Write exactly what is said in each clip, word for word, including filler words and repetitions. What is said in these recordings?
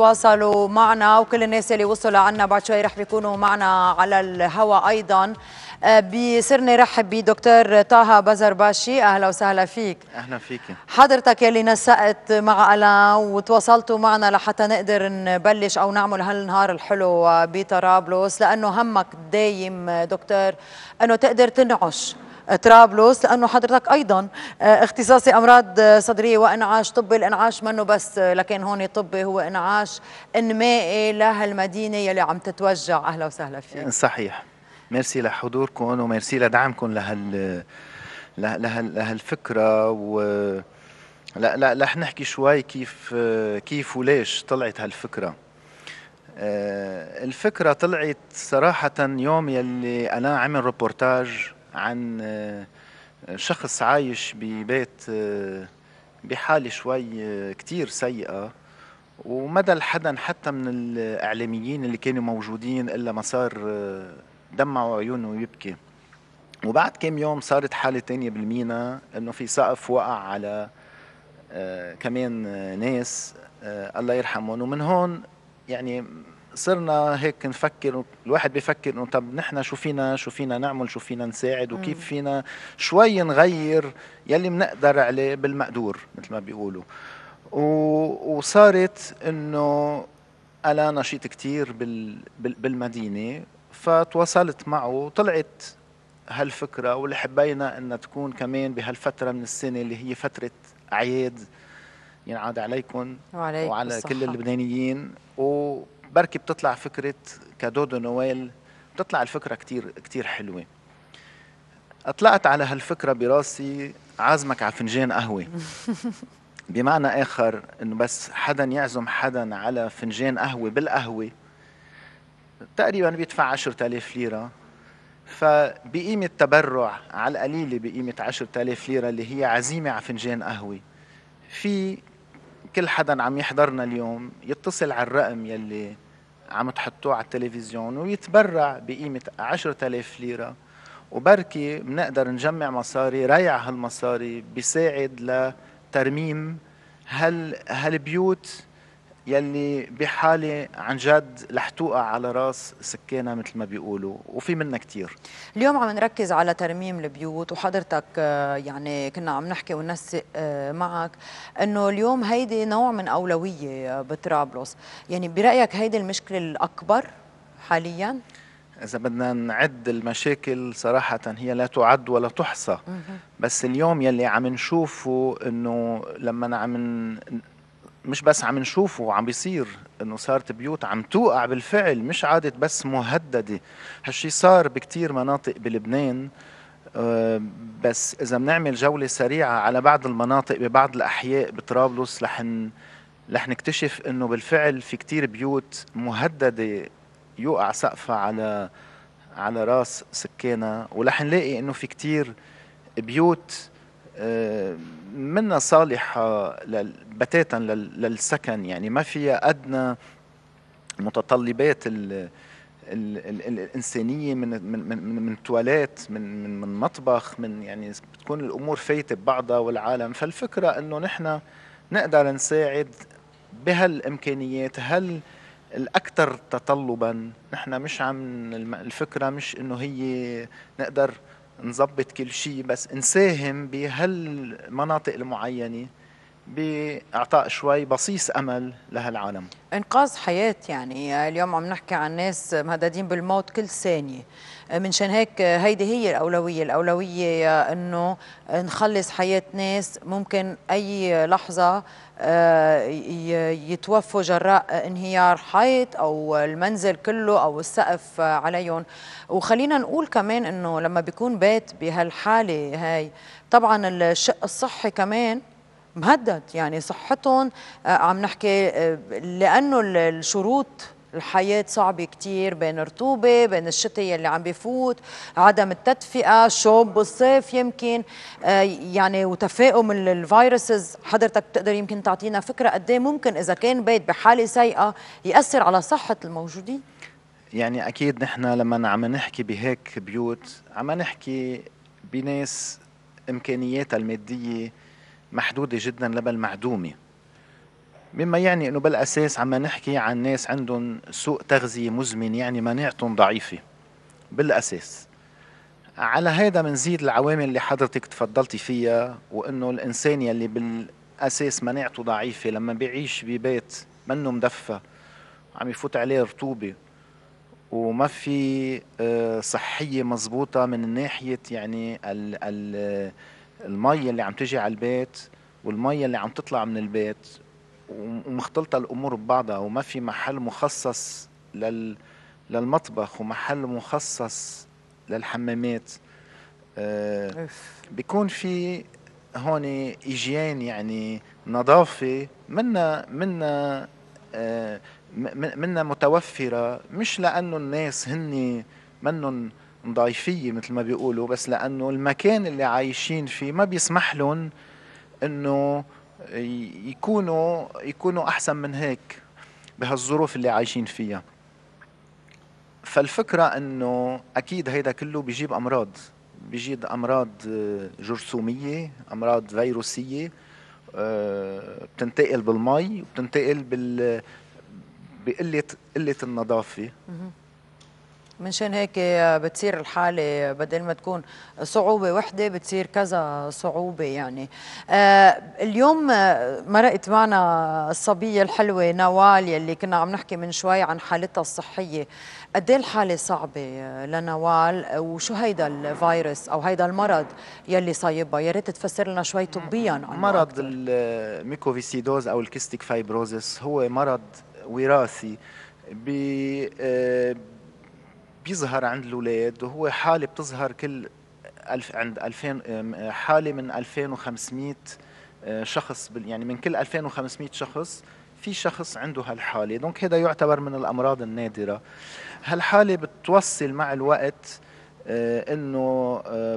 تواصلوا معنا، وكل الناس اللي وصلوا عنا بعد شوي رح بيكونوا معنا على الهواء أيضا. بيسرني رحب بدكتور طه بزرباشي. أهلا وسهلا فيك. أهلا فيك. حضرتك يلي نسقت مع ألان وتواصلتوا معنا لحتى نقدر نبلش أو نعمل هالنهار الحلو بطرابلس، لأنه همك دايم دكتور أنه تقدر تنعش طرابلس، لأنه حضرتك أيضا اختصاصي أمراض صدرية وإنعاش طبي. الإنعاش منه بس لكن هون طبي، هو إنعاش إنمائي لهالمدينة يلي عم تتوجع. أهلا وسهلا فيك. صحيح، ميرسي لحضوركم وميرسي لدعمكم لهال لهال لهالفكرة. و لا لا رح نحكي شوي كيف كيف وليش طلعت هالفكرة. الفكرة طلعت صراحة يوم يلي أنا عمل ريبورتاج عن شخص عايش ببيت بحالة شوي كتير سيئة، ومدى الحدن حتى من الإعلاميين اللي كانوا موجودين إلا ما صار دمعوا عيونه ويبكي. وبعد كم يوم صارت حالة تانية بالمينا إنه في سقف وقع على آه كمان آه ناس آه الله يرحمهم. ومن هون يعني صرنا هيك نفكر، الواحد بيفكر إنه طب نحن شو فينا شو فينا نعمل، شو فينا نساعد، وكيف فينا شوي نغير يلي منقدر عليه بالمقدور مثل ما بيقولوا. وصارت إنه أنا نشيط كتير بالمدينة، فتواصلت معه. طلعت هالفكرة واللي حبينا أنها تكون كمان بهالفترة من السنة اللي هي فترة أعياد ينعاد عليكم وعلى الصحة. كل اللبنانيين. وبركي بتطلع فكرة كادو دو نويل، بتطلع الفكرة كتير كتير حلوة. أطلعت على هالفكرة براسي عازمك على فنجان قهوة. بمعنى آخر إنه بس حدا يعزم حدا على فنجان قهوة بالقهوة تقريبا بيدفع عشرة آلاف ليرة، فبقيمة تبرع على القليلة بقيمة عشرة آلاف ليرة اللي هي عزيمة على فنجان قهوة، في كل حدا عم يحضرنا اليوم يتصل على الرقم يلي عم تحطوه على التلفزيون ويتبرع بقيمة عشرة آلاف ليرة، وبركي بنقدر نجمع مصاري. ريع هالمصاري بيساعد لترميم هال هالبيوت يلي بحالة عن جد رح توقع على راس سكانها مثل ما بيقولوا، وفي منا كتير. اليوم عم نركز على ترميم البيوت، وحضرتك يعني كنا عم نحكي وننسق معك انه اليوم هيدي نوع من أولوية بطرابلس. يعني برأيك هيدي المشكلة الأكبر حاليا؟ إذا بدنا نعد المشاكل صراحة هي لا تعد ولا تحصى، بس اليوم يلي عم نشوفه انه لما عم مش بس عم نشوفه وعم بيصير انه صارت بيوت عم توقع بالفعل، مش عادت بس مهددة. هالشي صار بكتير مناطق بلبنان. أه بس اذا بنعمل جولة سريعة على بعض المناطق ببعض الاحياء بطرابلس رح رح نكتشف انه بالفعل في كتير بيوت مهددة يوقع سقفها على على راس سكانها، ورح نلاقي انه في كتير بيوت منها صالحة بتاتا للسكن، يعني ما فيها أدنى متطلبات ال ال ال الإنسانية من من من من تواليت، من من من مطبخ، من يعني بتكون الأمور فايتة ببعضها والعالم. فالفكرة إنه نحن نقدر نساعد بهالإمكانيات. هل الأكثر تطلبا نحن مش عم الفكرة مش إنه هي نقدر نظبط كل شيء، بس نساهم بهالمناطق المعينة بإعطاء شوي بصيص أمل لهالعالم. إنقاذ حياة. يعني اليوم عم نحكي عن ناس مهددين بالموت كل ثانية، منشان هيك هيدي هي الأولوية. الأولوية إنه نخلص حياة ناس ممكن أي لحظة يتوفوا جراء انهيار حيط أو المنزل كله أو السقف عليهم. وخلينا نقول كمان إنه لما بيكون بيت بهالحالة هاي طبعا الشق الصحي كمان مهدد. يعني صحتهم عم نحكي لأنه الشروط الحياة صعبة كتير، بين رطوبة، بين الشتاء اللي عم بيفوت، عدم التدفئة، شوب بالصيف يمكن، يعني وتفاؤم الفيروسز. حضرتك بتقدر يمكن تعطينا فكرة قد ايه ممكن إذا كان بيت بحالة سيئة يأثر على صحة الموجودين؟ يعني أكيد نحن لما عم نحكي بهيك بيوت عم نحكي بناس إمكانياتها المادية محدودة جدا لبل معدومة. مما يعني انه بالاساس عم نحكي عن ناس عندهم سوء تغذية مزمن، يعني مناعتهم ضعيفة بالاساس. على هذا منزيد العوامل اللي حضرتك تفضلتي فيها، وانه الانسان يلي بالاساس مناعته ضعيفة لما بيعيش ببيت منه مدفى، عم يفوت عليه رطوبة، وما في آه، صحية مزبوطة من ناحية يعني ال ال المية اللي عم تجي على البيت والمية اللي عم تطلع من البيت، ومختلطة الأمور ببعضها، وما في محل مخصص لل للمطبخ ومحل مخصص للحمامات. آه، أوف. بيكون في هون إيجيان، يعني نظافة منا منا آه، م- منا متوفرة، مش لأنه الناس هني منن مضايفية مثل ما بيقولوا، بس لأنه المكان اللي عايشين فيه ما بيسمح لهم إنه ي- يكونوا يكونوا أحسن من هيك بهالظروف اللي عايشين فيها. فالفكرة انه اكيد هيدا كله بيجيب امراض، بيجيب امراض آه، جرثومية، امراض فيروسية، آه، بتنتقل بالمي وبتنتقل بال بقلة قلة النظافة. منشان هيك بتصير الحالة بدل ما تكون صعوبة وحدة بتصير كذا صعوبة يعني. آه اليوم آه، مرقت معنا الصبية الحلوة نوال يلي كنا عم نحكي من شوي عن حالتها الصحية. قد ايه الحالة صعبة آه، لنوال، آه، وشو هيدا الفيروس أو هيدا المرض يلي صايبها؟ يا ريت تفسر لنا شوي طبيا عنه مرض أكثر. الميكوفيسيدوز او الكيستيك فايبروزس هو مرض وراثي، بي آه، بيظهر عند الأولاد، وهو حالة بتظهر كل ألف عند ألفين، آم، حالة من ألفين وخمسمئة آه، شخص بال- يعني من كل ألفين وخمسمئة شخص في شخص عنده هالحالة. دونك هذا يعتبر من الأمراض النادرة. هالحالة بتوصل مع الوقت آه، انه آه،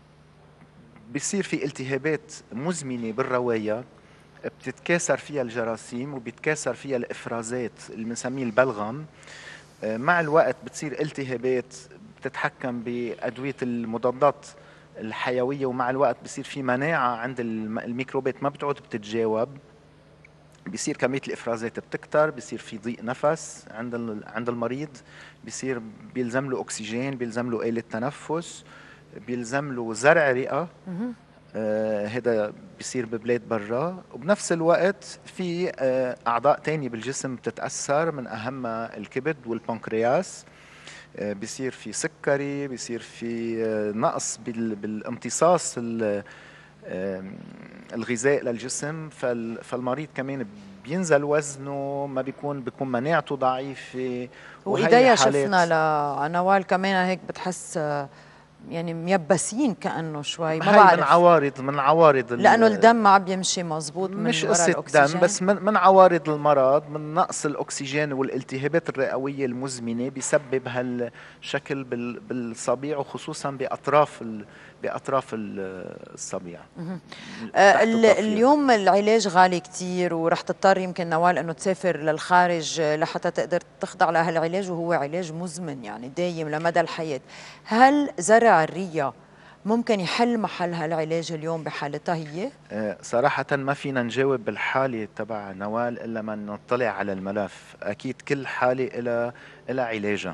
بصير في التهابات مزمنة بالرواية، بتتكاثر فيها الجراثيم وبيتكاثر فيها الافرازات اللي بنسميه البلغم. آه، مع الوقت بتصير التهابات بتتحكم بأدوية المضادات الحيوية، ومع الوقت بصير في مناعة عند الم- الميكروبات ما بتعود بتتجاوب، بصير كمية الإفرازات بتكتر، بصير في ضيق نفس عند ال- عند المريض، بصير بيلزم له أكسجين، بيلزم له آلة تنفس، بيلزم له زرع رئة. آه، هذا بيصير ببلاد برا. وبنفس الوقت في آه، أعضاء تانية بالجسم بتتأثر، من أهمها الكبد والبنكرياس. آه، بيصير في سكري، بيصير في آه، نقص بال- بالامتصاص ال- آم، الغذاء للجسم. فال- فالمريض كمان بينزل وزنه، ما بيكون بيكون مناعته ضعيفة. وهي وإيديا حالات شفنا لنوال كمان هيك بتحس آه، يعني ميبسين كأنه شوي، ما هي من بعرف. عوارض من عوارض لأنه ال- الدم ما عم بيمشي مزبوط من مش وراء قصة دم الأكسجين. بس، من, من عوارض المرض، من نقص الأكسجين والالتهابات الرئوية المزمنة بيسبب هالشكل بال- بالصبيع، وخصوصا بأطراف ال- بأطراف ال- الصبيع آه، تحت ال- الضفيرة. اليوم العلاج غالي كتير، ورح تضطر يمكن نوال انه تسافر للخارج آه، لحتى تقدر تخضع لهالعلاج، وهو علاج مزمن يعني دايم لمدى الحياة. هل زرع الرية ممكن يحل محل هالعلاج اليوم بحالتها هي؟ آه، صراحة ما فينا نجاوب بالحالة تبع نوال إلا ما نطلع على الملف. أكيد كل حالة إلها إلها علاجها.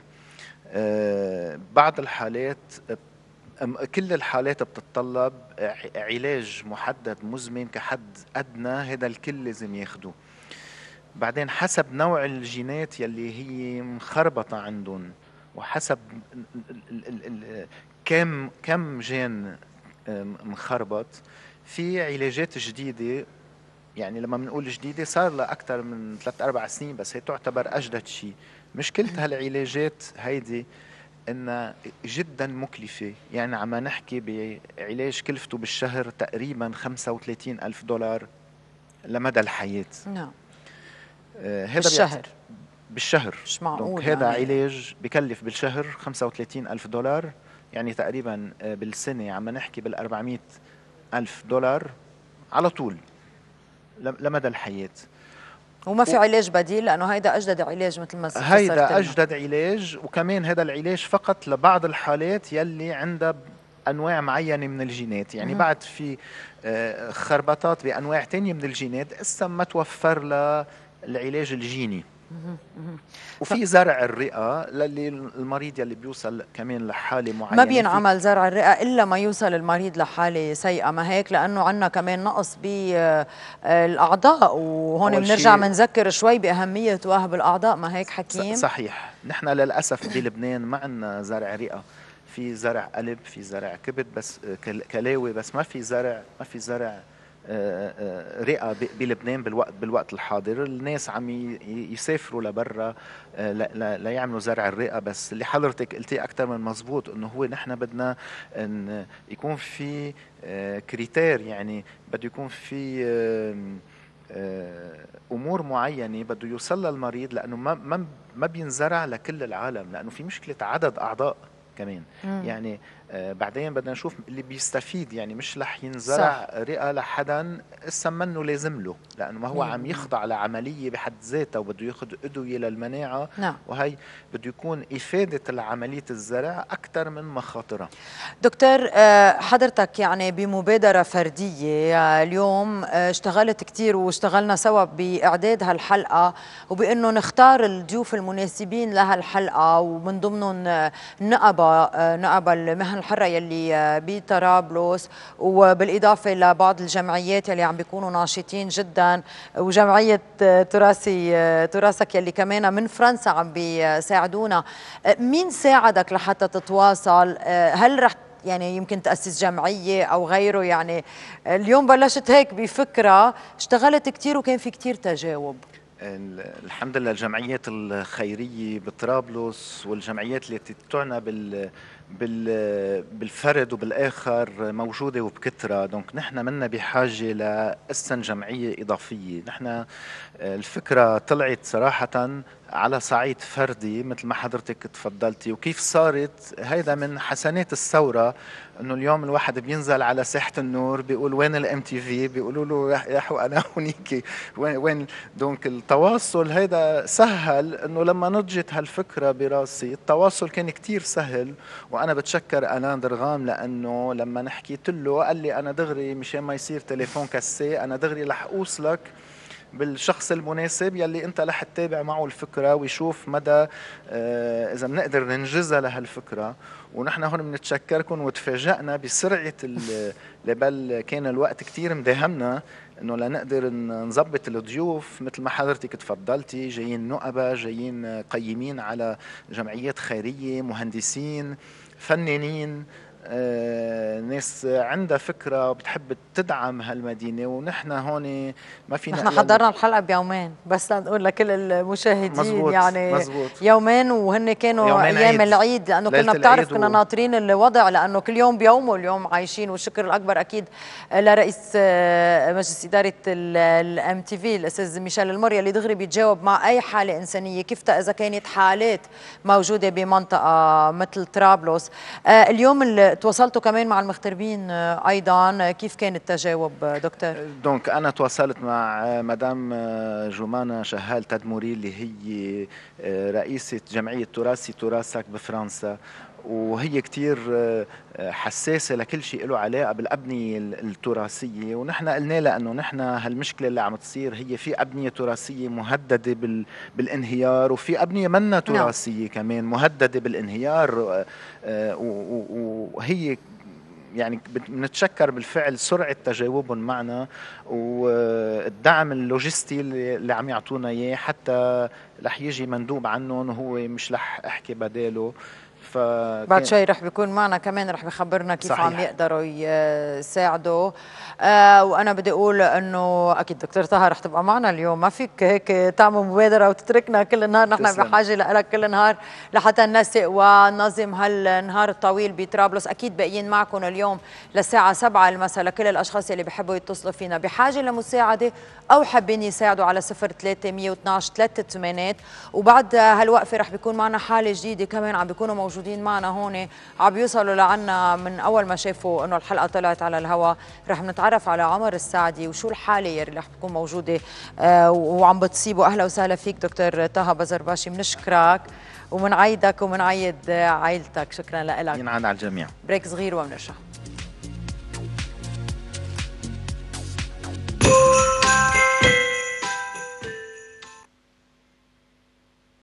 آه، بعض الحالات، أم- كل الحالات بتتطلب ع- علاج محدد مزمن كحد أدنى، هذا الكل لازم ياخده. بعدين حسب نوع الجينات يلي هي مخربطة عندهم، وحسب ال- ال- ال- ال- كم كم جين أم، مخربط، في علاجات جديدة. يعني لما بنقول جديدة صار لها أكثر من ثلاث أربع سنين، بس هي تعتبر أجدد شيء. مشكلة هالعلاجات هيدي انها جدا مكلفة. يعني عم نحكي بعلاج كلفته بالشهر تقريبا خمسة وثلاثين ألف دولار لمدى الحياة. نعم. آه، هذا بيعت... بالشهر؟ بالشهر. مش دونك معقول هذا يعني. علاج بكلف بالشهر خمسة وثلاثين ألف دولار، يعني تقريبا آه، بالسنة عم نحكي بال أربعمئة ألف دولار على طول لم- لمدى الحياة. وما في علاج بديل؟ لأنه هيدا أجدد علاج مثل ما فسرت هيدا لنا. أجدد علاج، وكمان هذا العلاج فقط لبعض الحالات يلي عندها انواع معينه من الجينات، يعني مهم. بعد في آه، خربطات بانواع تانية من الجينات اسا ما توفر لها العلاج الجيني. مهم. مهم. ف- وفي زرع الرئه للي المريض يلي بيوصل كمان لحاله ما معينه في. بينعمل زرع الرئة إلا ما يوصل المريض لحالة سيئة، ما هيك؟ لأنه عنا كمان نقص بالأعضاء، وهون اول بنرجع شيء بنذكر شوي بأهمية وهب الأعضاء، ما هيك ص- حكيم؟ صحيح، نحن للاسف بلبنان ما عندنا زرع رئه، في زرع قلب، في زرع كبد، بس آه، كل- كلاوي، بس ما في زرع ما في زرع آه، آه، رئه ب- بلبنان بالوقت بالوقت الحاضر. الناس عم ي- ي- يسافروا لبرا آه، ل- ل- ليعملوا زرع الرئه. بس اللي حضرتك قلتيه اكثر من مزبوط، انه هو نحن بدنا ان يكون في آه، كريتير، يعني بده يكون في آم، آه، امور معينه بده يوصل للمريض، لانه ما ما ما بينزرع لكل العالم، لانه في مشكله عدد اعضاء كمان. مم. يعني آه، بعدين بدنا نشوف اللي بيستفيد، يعني مش رح صح. ينزرع رئه لحدا اسا منه لازم له، لانه ما هو عم مية بالمية. يخضع لعمليه بحد ذاتها وبده ياخذ ادويه للمناعه، نعم. وهي بده يكون افاده العمليه الزرع اكثر من مخاطرها. دكتور، آه، حضرتك يعني بمبادرة فردية آه، اليوم آه، اشتغلت كتير واشتغلنا سوا بإعداد هالحلقة، وبأنه نختار الضيوف المناسبين لهالحلقة، ومن ضمنهم آه، نقبة آه، نقبة المهن الحرة يلي آه، بطرابلس، وبالإضافة لبعض الجمعيات يلي عم بيكونوا ناشطين جدا، وجمعية آه، تراثي آه، تراثك يلي كمان من فرنسا عم بيساعدونا. آه، مين ساعدك لحتى تتواصل؟ آه، هل رح يعني يمكن تأسس جمعية أو غيره؟ يعني اليوم بلشت هيك بفكرة، اشتغلت كتير وكان في كتير تجاوب. ال- الحمد لله الجمعيات الخيرية بطرابلس والجمعيات التي تعنى بال بال بالفرد وبالآخر موجودة وبكثرة. دونك نحن منا بحاجة لأسن جمعية إضافية. نحن الفكرة طلعت صراحة على صعيد فردي مثل ما حضرتك تفضلتي، وكيف صارت هيدا من حسنات الثورة، انه اليوم الواحد بينزل على ساحة النور بيقول وين الام تي في، بيقولوا له يا يا حو انا هونيك وين وين. دونك التواصل هيدا سهل، انه لما نضجت هالفكرة براسي التواصل كان كتير سهل. وانا بتشكر الان درغام، لانه لما حكيت له قال لي انا دغري مشان ما يصير تليفون كاسي، انا دغري رح اوصلك بالشخص المناسب يلي انت رح تتابع معه الفكره ويشوف مدى آه اذا بنقدر ننجزها لهالفكره. ونحن هون بنتشكركم وتفاجئنا بسرعه بل كان الوقت كتير مداهمنا انه لنقدر نظبط الضيوف مثل ما حضرتك تفضلتي. جايين نقبة، جايين قيمين على جمعيات خيريه، مهندسين، فنانين، آه، ناس عندها فكرة وبتحب تدعم هالمدينة. ونحن هون ما فينا نحن إلا نت... حضرنا الحلقة بيومين، بس لنقول لكل المشاهدين مزبوط يعني مزبوط يومين، وهن كانوا يومين أيام عيد، العيد، لأنه كنا ليلة بتعرف العيد كنا و... ناطرين الوضع، لأنه كل يوم بيومه اليوم عايشين. والشكر الأكبر أكيد لرئيس آه، مجلس إدارة الام تي في الأستاذ ميشيل الموريا، اللي دغري بيتجاوب مع أي حالة إنسانية كيفتها إذا كانت حالات موجودة بمنطقة مثل طرابلس. آه، اليوم اللي تواصلتوا كمان مع المغتربين آه، أيضا، كيف كان التجاوب آه، دكتور؟ دونك أنا تواصلت مع مدام جمانة شهال تدموري اللي هي رئيسة جمعية تراثي تراثك بفرنسا، وهي كتير حساسة لكل شيء له علاقة بالأبنية التراثية. ونحن قلنا لها أنه نحن هالمشكلة اللي عم تصير هي في أبنية تراثية مهددة بال بالانهيار، وفي أبنية منا نعم. تراثية كمان مهددة بالانهيار. وهي يعني بنتشكر بالفعل سرعة تجاوبهم معنا والدعم اللوجستي اللي عم يعطونا اياه، حتى رح يجي مندوب عنهم وهو مش رح احكي بداله. بعد فكان شوي رح بيكون معنا كمان، رح بخبرنا كيف عم صحيح. يقدروا يساعدوا. آه وانا بدي اقول انه اكيد دكتور طه رح تبقى معنا اليوم، ما فيك هيك تعمل مبادره وتتركنا كل النهار، نحن تسلم. بحاجه لك كل نهار لحتى ننسق وننظم هالنهار الطويل بطرابلس. اكيد باقيين معكم اليوم للساعه سبعة المساء لكل الاشخاص اللي بيحبوا يتصلوا فينا بحاجه لمساعده او حابين يساعدوا على صفر ثلاثة مية واثناشر ثلاثة ثمانية. وبعد هالوقفه رح بيكون معنا حاله جديده كمان عم بيكونوا موجودين معنا هون، عم بيوصلوا لعنا من اول ما شافوا انه الحلقه طلعت على الهواء. رح نتعرف على عمر السعدي وشو الحاله يلي رح تكون موجوده آه وعم بتصيبه. اهلا وسهلا فيك دكتور طه بزرباشي، بنشكرك ومنعيدك ومنعيد عائلتك. شكرا لك. ينعاد على الجميع. بريك صغير وبنرجع.